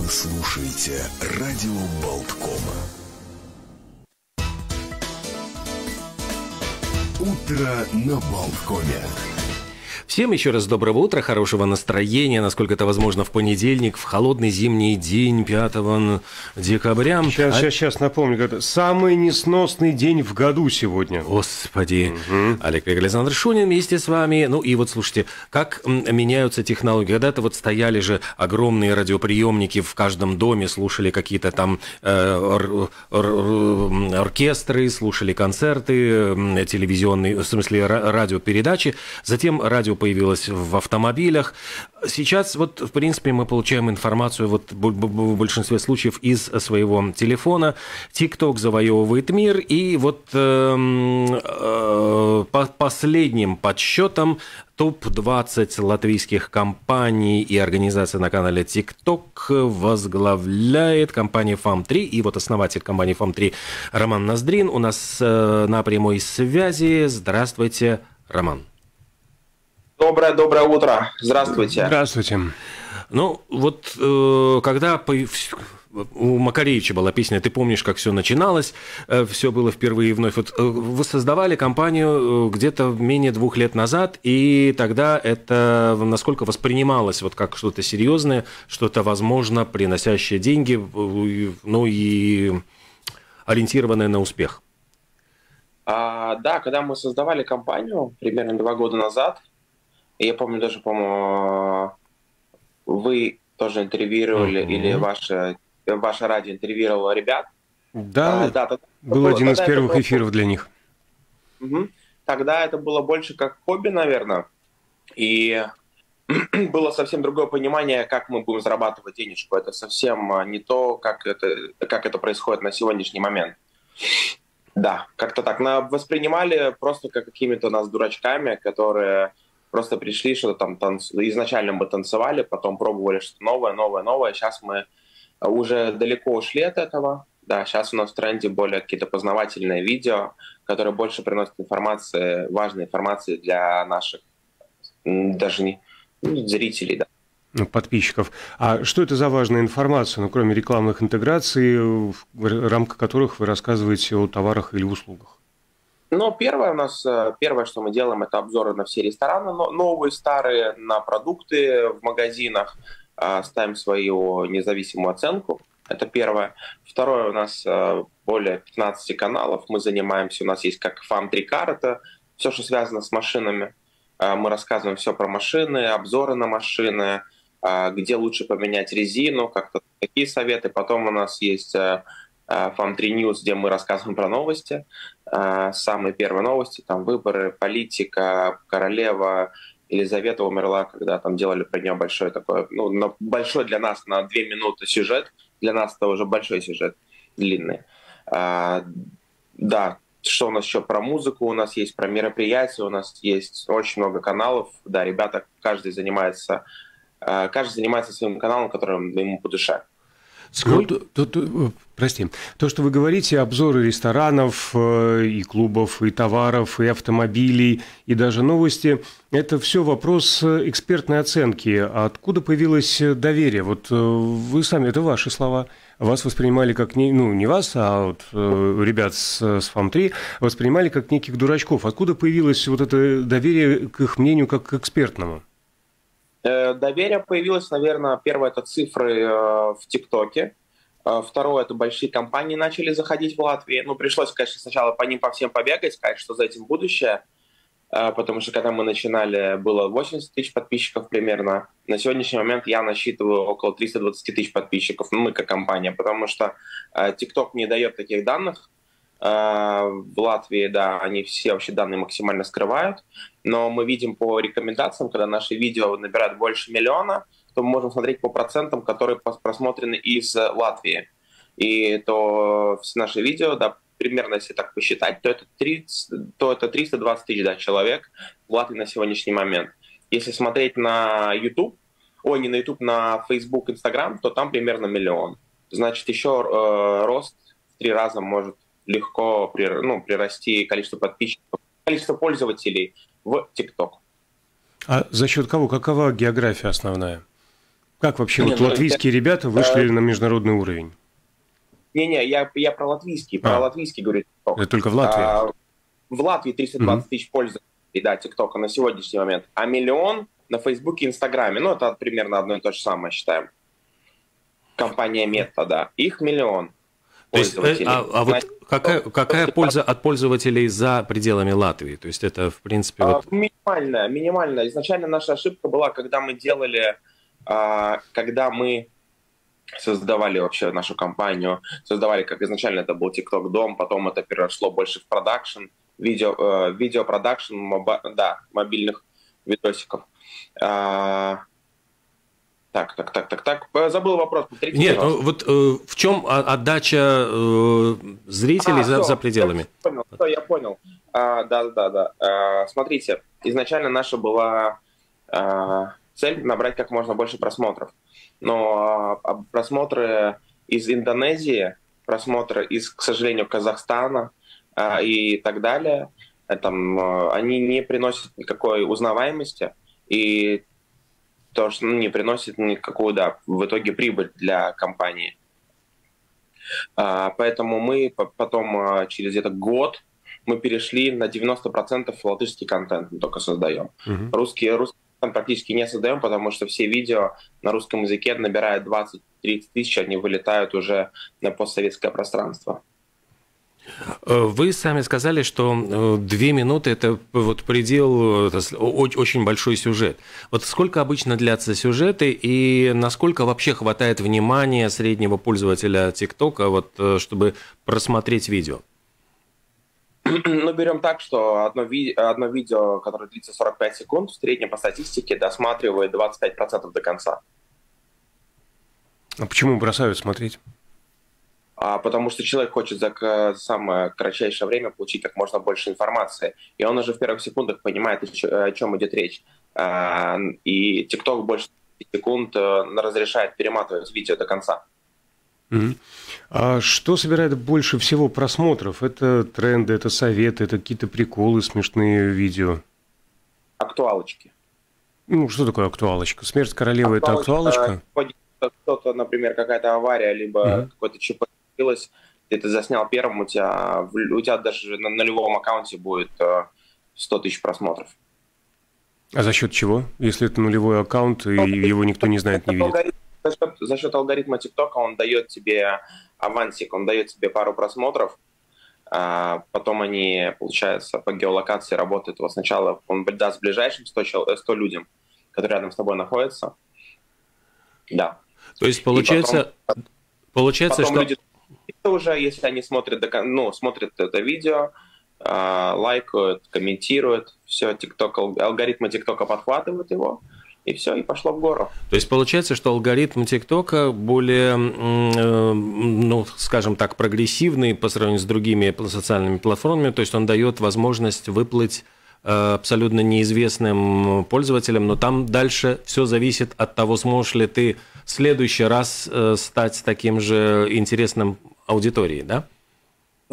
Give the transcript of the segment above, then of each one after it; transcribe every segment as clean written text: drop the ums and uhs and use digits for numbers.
Вы слушаете радио Болткома. Утро на Болткоме. Всем еще раз доброго утра, хорошего настроения, насколько это возможно в понедельник, в холодный зимний день 5 декабря. Сейчас напомню, это самый несносный день в году сегодня. Господи. Олег Александр Шунин вместе с вами. Ну и вот слушайте, как меняются технологии. Когда-то вот стояли же огромные радиоприемники в каждом доме, слушали какие-то там оркестры, слушали концерты, телевизионные, в смысле радиопередачи. Затем радио появилось в автомобилях. Сейчас вот, в принципе, мы получаем информацию вот в большинстве случаев из своего телефона. ТикТок завоевывает мир, и вот по последним подсчетам топ-20 латвийских компаний и организаций на канале ТикТок возглавляет компания FAM3. И вот основатель компании FAM3 Роман Ноздрин у нас на прямой связи. Здравствуйте, Роман. Доброе утро. Здравствуйте. Здравствуйте. Ну, вот когда у Макаревича была песня «Ты помнишь, как все начиналось», все было впервые и вновь. Вот вы создавали компанию где-то менее 2 лет назад, и тогда это насколько воспринималось вот как что-то серьезное, что-то, возможно, приносящее деньги, ну и ориентированное на успех? Да, когда мы создавали компанию примерно 2 года назад, я помню даже, по-моему, вы тоже интервьюировали, или ваше радио интервьюировало ребят. Да, был один из первых эфиров для них. Тогда это было больше как хобби, наверное, и было совсем другое понимание, как мы будем зарабатывать денежку. Это совсем не то, как это происходит на сегодняшний момент. Да, как-то так. Воспринимали просто как какими-то нас дурачками, которые просто пришли, что-то там изначально мы танцевали, потом пробовали что-то новое. Сейчас мы уже далеко ушли от этого. Да, сейчас у нас в тренде более какие-то познавательные видео, которые больше приносят важной информации для наших даже не зрителей, да. Подписчиков. А что это за важная информация, ну, кроме рекламных интеграций, в рамках которых вы рассказываете о товарах или услугах? Ну, первое, что мы делаем, это обзоры на все рестораны, новые, старые, на продукты в магазинах, ставим свою независимую оценку, это первое. Второе, у нас более 15 каналов, мы занимаемся, у нас есть как FAM3 Car, это все, что связано с машинами, мы рассказываем все про машины, обзоры на машины, где лучше поменять резину, как-то такие советы. Потом у нас есть FAM3 News, где мы рассказываем про новости. Самые первые новости, там выборы, политика, королева Елизавета умерла, когда там делали про нее большой такой, большой для нас на 2 минуты сюжет. Для нас это уже большой сюжет, длинный. Да, что у нас еще про музыку, у нас есть про мероприятия, у нас есть очень много каналов. Да, ребята, каждый занимается своим каналом, который ему по душе. Прости, то, что вы говорите, обзоры ресторанов, и клубов, и товаров, и автомобилей, и даже новости, это все вопрос экспертной оценки. А откуда появилось доверие? Вот вы сами, это ваши слова, вас воспринимали как, не вас, а вот ребят с FAM3, воспринимали как неких дурачков. Откуда появилось вот это доверие к их мнению как к экспертному? Доверие появилось, наверное, первое – это цифры в ТикТоке. Второе – это большие компании начали заходить в Латвию. Пришлось, конечно, сначала по ним по всем побегать, сказать, что за этим будущее. Потому что, когда мы начинали, было 80 тысяч подписчиков примерно. На сегодняшний момент я насчитываю около 320 тысяч подписчиков, мы как компания, потому что ТикТок не дает таких данных. В Латвии, да, они все вообще данные максимально скрывают, но мы видим по рекомендациям, когда наши видео набирают больше 1 миллиона, то мы можем смотреть по процентам, которые просмотрены из Латвии. И то все наши видео, да, примерно, если так посчитать, то это 320 тысяч, да, человек в Латвии на сегодняшний момент. Если смотреть на YouTube, не на YouTube, на Facebook, Instagram, то там примерно 1 миллион. Значит, еще рост в 3 раза может легко прирасти количество подписчиков, количество пользователей в TikTok. А за счет кого? Какова география основная? Как вообще вот латвийские ребята вышли на международный уровень? Не-не, я про латвийский, говорю. Это только в Латвии? В Латвии 320 тысяч пользователей, да, ТикТока на сегодняшний момент, а 1 миллион на Фейсбуке и Инстаграме. Ну, это примерно одно и то же самое, считаем. Компания Мета, да. Их 1 миллион пользователей. Вот какая польза от пользователей за пределами Латвии? То есть это, в принципе... Минимальная. Изначально наша ошибка была, когда мы создавали вообще нашу компанию, создавали, как изначально это был TikTok Дом, потом это переросло больше в продакшн, видеопродакшн, мобильных видосиков. Так. Забыл вопрос. Нет, вот в чем отдача зрителей за пределами? Я понял. Да. Смотрите, изначально наша была цель набрать как можно больше просмотров. Но просмотры из Индонезии, просмотры из, к сожалению, Казахстана и так далее, они не приносят никакой узнаваемости и то, что не приносит никакую, в итоге прибыль для компании. Поэтому мы потом через где-то год мы перешли на 90% латышский контент мы только создаем. Русский практически не создаем, потому что все видео на русском языке набирают 20-30 тысяч, они вылетают уже на постсоветское пространство. Вы сами сказали, что 2 минуты – это вот предел, это очень большой сюжет. Вот сколько обычно длятся сюжеты и насколько вообще хватает внимания среднего пользователя ТикТока, вот, чтобы просмотреть видео? Ну, берем так, что одно видео, которое длится 45 секунд, в среднем по статистике досматривает 25% до конца. А почему бросают смотреть? Потому что человек хочет за самое кратчайшее время получить как можно больше информации. И он уже в первых секундах понимает, о чем идет речь. И TikTok больше 10 секунд разрешает перематывать видео до конца. А что собирает больше всего просмотров? Это тренды, это советы, это какие-то приколы, смешные видео? Актуалочки. Ну, что такое актуалочка? «Смерть королевы» — это актуалочка? Кто-то, например, какая-то авария, либо какой-то ЧП случилось, ты это заснял первым, у тебя даже на нулевом аккаунте будет 100 тысяч просмотров. А за счет чего? Если это нулевой аккаунт, и его никто не знает, не видит? За счет алгоритма ТикТока он дает тебе авансик, он дает тебе пару просмотров, потом они, получается, по геолокации работают. Вот сначала он даст ближайшим 100 людям, которые рядом с тобой находятся. Да. То есть получается, потом что... люди уже, если они смотрят это видео, лайкают, комментируют, все, алгоритмы ТикТока подхватывают его, и все, и пошло в гору. То есть получается, что алгоритм ТикТока более, скажем так, прогрессивный по сравнению с другими социальными платформами, то есть он дает возможность выплыть абсолютно неизвестным пользователям, но там дальше все зависит от того, сможешь ли ты в следующий раз стать таким же интересным аудиторией, да? В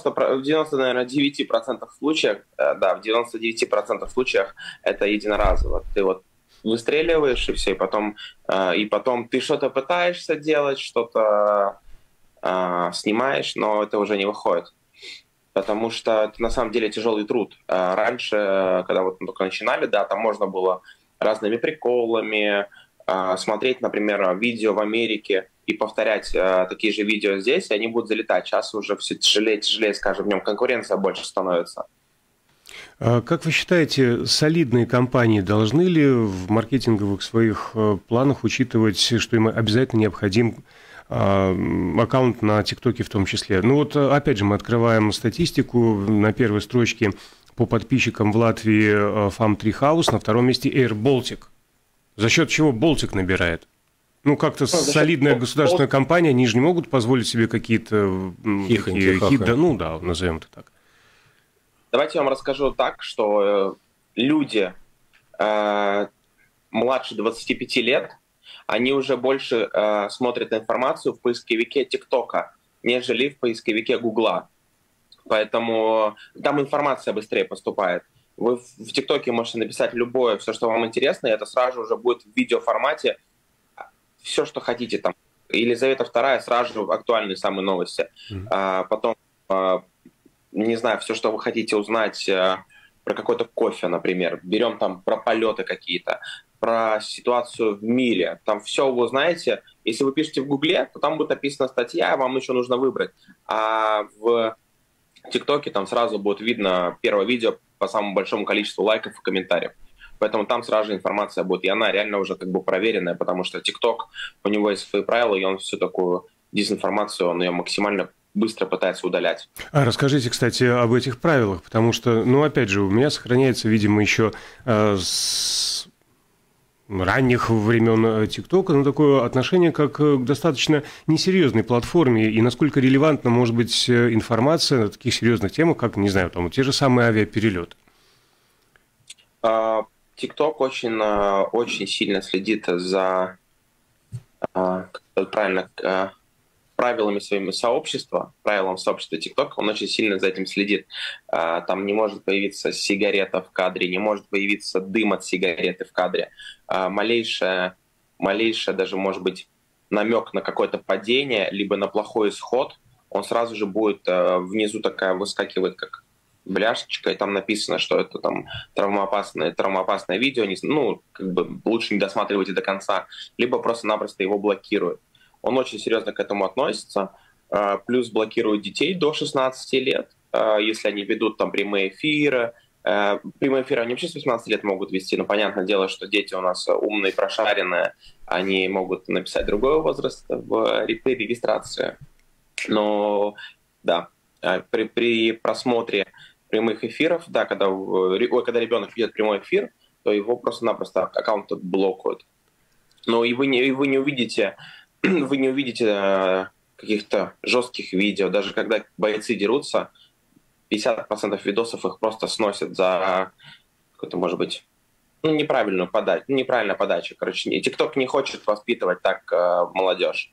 99% случаях, в 99% случаях это единоразово. Ты вот выстреливаешь, и все, и потом ты что-то пытаешься делать, что-то снимаешь, но это уже не выходит. Потому что это на самом деле тяжелый труд. Раньше, когда вот мы только начинали, там можно было разными приколами смотреть, например, видео в Америке и повторять такие же видео здесь, и они будут залетать. Сейчас уже все тяжелее, скажем, в нем конкуренция больше становится. Как вы считаете, солидные компании должны ли в маркетинговых своих планах учитывать, что им обязательно необходим аккаунт на ТикТоке в том числе? Ну вот, опять же, мы открываем статистику на первой строчке по подписчикам в Латвии Farm Treehouse, на втором месте Air Baltic. За счет чего Baltic набирает? Ну, как-то солидная государственная компания, они же не могут позволить себе какие-то назовем это так. Давайте я вам расскажу так, что люди младше 25 лет, они уже больше смотрят информацию в поисковике ТикТока, нежели в поисковике Гугла. Поэтому там информация быстрее поступает. Вы в ТикТоке можете написать любое, все, что вам интересно, и это сразу уже будет в видеоформате все, что хотите там. Елизавета II, сразу же актуальные самые новости. Потом, не знаю, все, что вы хотите узнать про какой-то кофе, например. Берем там про полеты какие-то, про ситуацию в мире. Там все вы узнаете. Если вы пишете в Гугле, то там будет написана статья, вам еще нужно выбрать. А в ТикТоке там сразу будет видно первое видео по самому большому количеству лайков и комментариев. Поэтому там сразу же информация будет. И она реально уже как бы проверенная, потому что ТикТок, у него есть свои правила, и он всю такую дезинформацию, он ее максимально быстро пытается удалять. Расскажите, кстати, об этих правилах, потому что, ну, опять же, у меня сохраняется, видимо, еще с ранних времен ТикТока, ну, такое отношение как к достаточно несерьезной платформе, и насколько релевантна может быть информация на таких серьезных темах, как, не знаю, там, те же самые авиаперелеты. ТикТок очень сильно следит за правилами своего сообщества, правилам сообщества ТикТок, он очень сильно за этим следит. Там не может появиться сигарета в кадре, не может появиться дым от сигареты в кадре. Малейшее даже, может быть, намек на какое-то падение, либо на плохой исход, он сразу же будет внизу такая выскакивает, как бляшечка, и там написано, что это там травмоопасное видео, ну, как бы лучше не досматривайте до конца, либо просто-напросто его блокируют. Он очень серьезно к этому относится, плюс блокирует детей до 16 лет, если они ведут там прямые эфиры. Прямые эфиры они вообще с 18 лет могут вести, но понятное дело, что дети у нас умные, прошаренные, они могут написать другой возраст при регистрации. Но да, при просмотре прямых эфиров, да, когда ребенок ведет прямой эфир, то его просто-напросто аккаунт блокируют. Но и вы не увидите каких-то жестких видео. Даже когда бойцы дерутся, 50% видосов их просто сносят за какую-то, может быть, неправильная подача. Короче, ТикТок не хочет воспитывать так молодежь.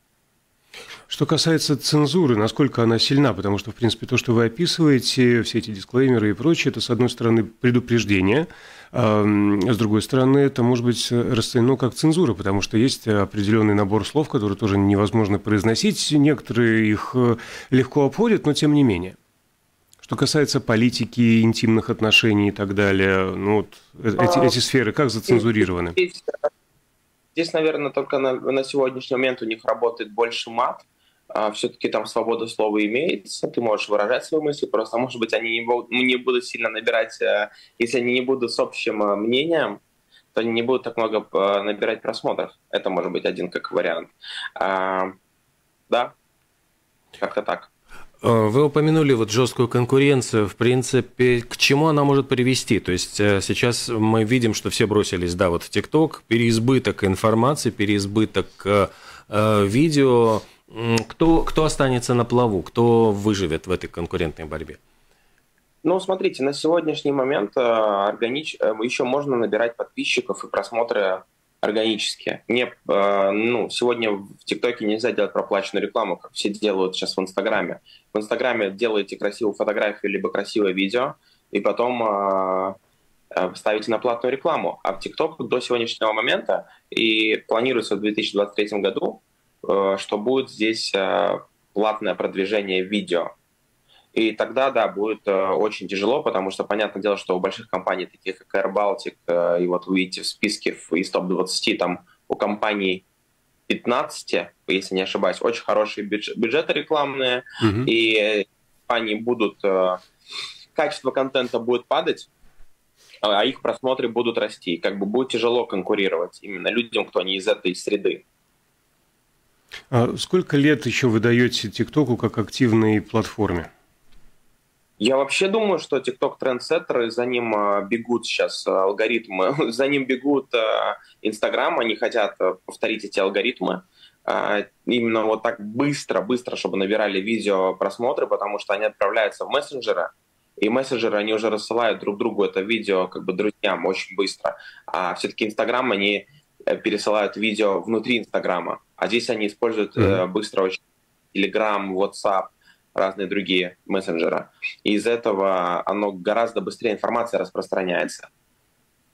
Что касается цензуры, насколько она сильна, потому что, в принципе, то, что вы описываете, все эти дисклеймеры и прочее, это, с одной стороны, предупреждение, а с другой стороны, это может быть расценено как цензура, потому что есть определенный набор слов, которые тоже невозможно произносить, некоторые их легко обходят, но тем не менее. Что касается политики, интимных отношений и так далее, ну, вот эти сферы как зацензурированы? Здесь, наверное, только на сегодняшний момент у них работает больше мат. Все-таки там свобода слова имеется, ты можешь выражать свои мысли, просто, может быть, они не будут сильно набирать, если они не будут с общим мнением, то они не будут так много набирать просмотров. Это может быть один как вариант. Да, как-то так. Вы упомянули вот жесткую конкуренцию. В принципе, к чему она может привести? То есть сейчас мы видим, что все бросились, да, вот в ТикТок, переизбыток информации, переизбыток видео. Кто останется на плаву? Кто выживет в этой конкурентной борьбе? Ну, смотрите, на сегодняшний момент еще можно набирать подписчиков и просмотры органически. Сегодня в ТикТоке нельзя делать проплаченную рекламу, как все делают сейчас в Инстаграме. В Инстаграме делаете красивую фотографию либо красивое видео, и потом ставите на платную рекламу. А в ТикТок до сегодняшнего момента и планируется в 2023 году, что будет здесь платное продвижение видео. И тогда, да, будет очень тяжело, потому что, понятное дело, что у больших компаний, таких как Air Baltic, и вот вы видите в списке из топ-20, там у компаний 15, если не ошибаюсь, очень хорошие бюджеты рекламные, и компании будут... Качество контента будет падать, а их просмотры будут расти. Как бы будет тяжело конкурировать именно людям, кто не из этой среды. А сколько лет еще вы даете ТикТоку как активной платформе? Я вообще думаю, что TikTok трендсеттеры, за ним бегут сейчас алгоритмы, за ним бегут Instagram, они хотят повторить эти алгоритмы. Именно вот так быстро, чтобы набирали видео просмотры, потому что они отправляются в мессенджеры, и мессенджеры, они уже рассылают друг другу это видео как бы друзьям очень быстро. А все-таки Instagram, они пересылают видео внутри Инстаграма, а здесь они используют быстро очень Telegram, WhatsApp, разные другие мессенджеры. И из этого оно гораздо быстрее информация распространяется.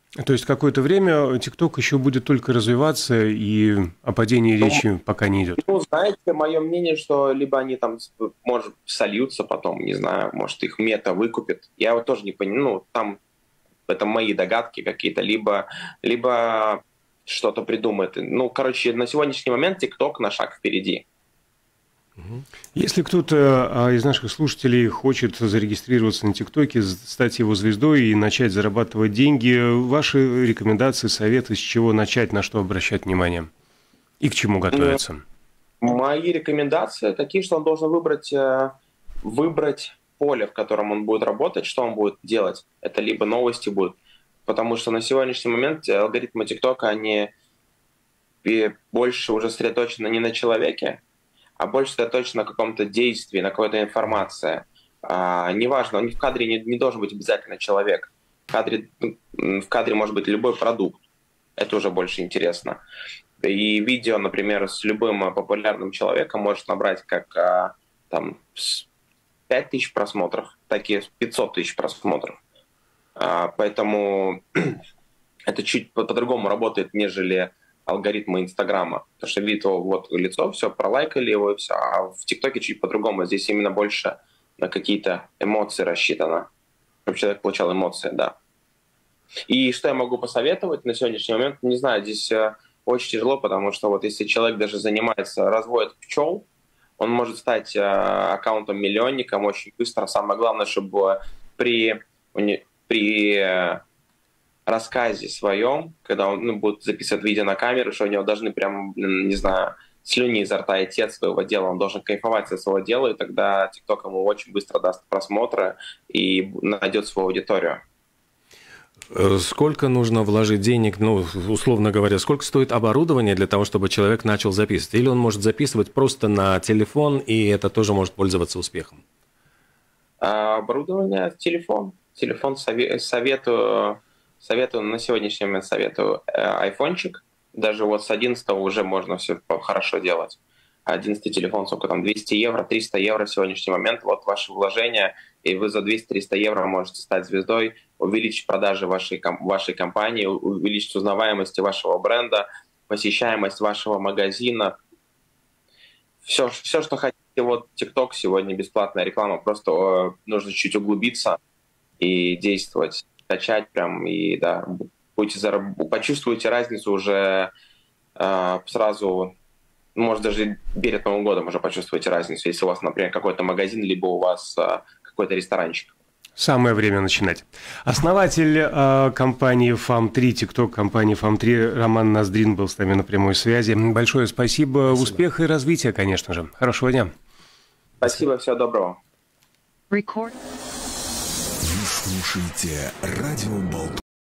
То есть какое-то время ТикТок еще будет только развиваться, и о падении речи пока не идет? Ну, знаете, мое мнение, что либо они там, может, сольются потом, не знаю, может, их Мета выкупит. Я вот тоже не понимаю, ну, там это мои догадки какие-то, либо что-то придумает. Ну, короче, на сегодняшний момент ТикТок на шаг впереди. Если кто-то из наших слушателей хочет зарегистрироваться на ТикТоке, стать его звездой и начать зарабатывать деньги, ваши рекомендации, советы, с чего начать, на что обращать внимание и к чему готовиться? Мои рекомендации такие, что он должен выбрать поле, в котором он будет работать, что он будет делать. Это либо новости будут, потому что на сегодняшний момент алгоритмы ТикТока, они больше уже сосредоточены не на человеке, а больше сосредоточены на каком-то действии, на какой-то информации. Неважно, в кадре не должен быть обязательно человек. В кадре может быть любой продукт. Это уже больше интересно. И видео, например, с любым популярным человеком может набрать как там 5000 просмотров, так и 500 тысяч просмотров. Поэтому это чуть по-другому работает, нежели алгоритмы Инстаграма. Потому что видит его вот лицо, все, пролайкали его, и все. А в ТикТоке чуть по-другому. Здесь именно больше на какие-то эмоции рассчитано. Чтобы человек получал эмоции, да. И что я могу посоветовать на сегодняшний момент? Не знаю, здесь очень тяжело, потому что вот если человек даже занимается, разводит пчел, он может стать аккаунтом-миллионником очень быстро. Самое главное, чтобы при рассказе своем, когда он будет записывать видео на камеру, что у него должны прям, не знаю, слюни изо рта идти от своего дела, он должен кайфовать от своего дела, и тогда ТикТок ему очень быстро даст просмотры и найдет свою аудиторию. Сколько нужно вложить денег, ну, условно говоря, сколько стоит оборудование для того, чтобы человек начал записывать? Или он может записывать просто на телефон, и это тоже может пользоваться успехом? Оборудование, телефон. Телефон советую, на сегодняшний момент советую айфончик. Даже вот с 11 уже можно все хорошо делать. 11 телефон, сколько там, 200 евро, 300 евро в сегодняшний момент. Вот ваши вложения, и вы за 200-300 евро можете стать звездой, увеличить продажи вашей компании, увеличить узнаваемость вашего бренда, посещаемость вашего магазина. Все, что хотите. Вот TikTok сегодня бесплатная реклама, просто нужно чуть углубиться и действовать, качать прям, и да, почувствуете разницу уже сразу. Может, даже перед Новым годом уже почувствуете разницу, если у вас, например, какой-то магазин, либо у вас какой-то ресторанчик. Самое время начинать. Основатель компании FAM3, ТикТок компании FAM3 Роман Ноздрин был с нами на прямой связи. Большое спасибо. Успеха и развития, конечно же. Хорошего дня. Спасибо, всего доброго. Вы слушаете Радио Болтком.